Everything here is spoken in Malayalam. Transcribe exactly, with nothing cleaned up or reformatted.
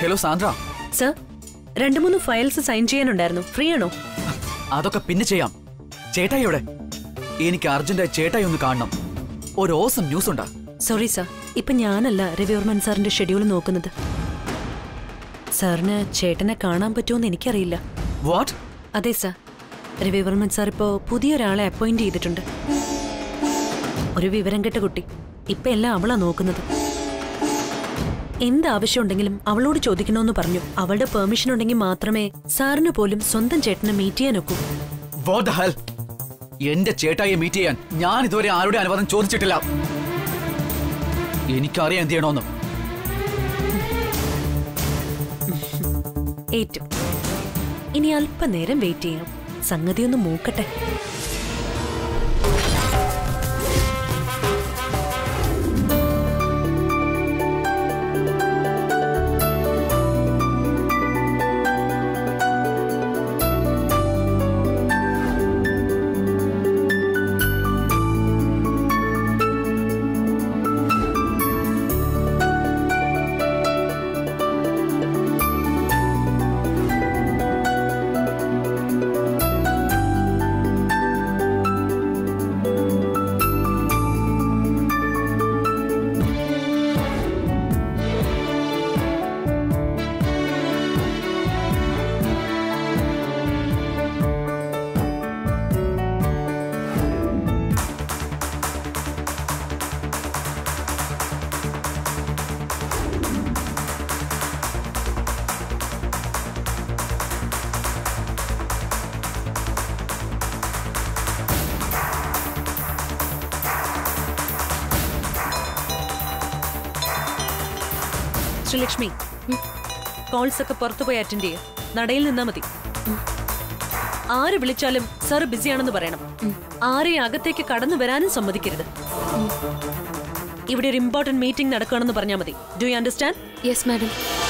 ഹലോ സാന്ദ്ര. സർ, രണ്ട് മൂന്ന് ഫയൽസ് സൈൻ ചെയ്യാനുണ്ടായിരുന്നു. ഫ്രീ ആണോ? അതൊക്കെ പിന്നെ ചെയ്യാം. ചേട്ടായി എവിടെ? എനിക്ക് അർജന്റായി ചേട്ടായി ഒന്ന് കാണണം. ഒരു ഓസം ന്യൂസ് ഉണ്ടാ. സോറി സർ, ഇപ്പൊ ഞാനല്ല രവി വർമ്മൻ സാറിന്റെ ഷെഡ്യൂൾ നോക്കുന്നത്. സാറിന് ചേട്ടനെ കാണാൻ പറ്റുമോന്ന് എനിക്കറിയില്ല. വാട്ട്? അതെ സർ, രവി വർമ്മൻ സാർ ഇപ്പോ പുതിയൊരാളെ അപ്പോയിന്റ് ചെയ്തിട്ടുണ്ട്. ഒരു വിവരം കെട്ട കുട്ടി. ഇപ്പൊ എല്ലാം അവളാ നോക്കുന്നത്. എന്താവശ്യം ഉണ്ടെങ്കിലും അവളോട് ചോദിക്കണമെന്ന് പറഞ്ഞു. അവളുടെ പെർമിഷൻ ഉണ്ടെങ്കിൽ മാത്രമേ സാറിന് പോലും സ്വന്തം ചേട്ടനെ മീറ്റ് ചെയ്യാൻ ഒക്കൂ. What the hell? എന്റെ ചേട്ടായിയെ മീറ്റ് ചെയ്യാൻ ഞാൻ ഇതുവരെ ആരുടെ അനുവാദം ചോദിച്ചിട്ടില്ല. എനിക്കറിയാം എന്ത് ചെയ്യണമെന്ന്. ഏറ്റു. ഇനി അല്പനേരം വെയിറ്റ് ചെയ്യാം. സംഗതി ഒന്ന് മൂക്കട്ടെ. ശ്രീലക്ഷ്മി, കോൾസ് ഒക്കെ പുറത്തുപോയി അറ്റൻഡ് ചെയ്യും. നടയിൽ നിന്നാ മതി. ആര് വിളിച്ചാലും സർ ബിസിയാണെന്ന് പറയണം. ആരെയും അകത്തേക്ക് കടന്നു വരാനും സമ്മതിക്കരുത്. ഇവിടെ ഒരു ഇമ്പോർട്ടന്റ് മീറ്റിംഗ് നടക്കുകയാണെന്ന് പറഞ്ഞാൽ മതി. Do you understand? Yes madam.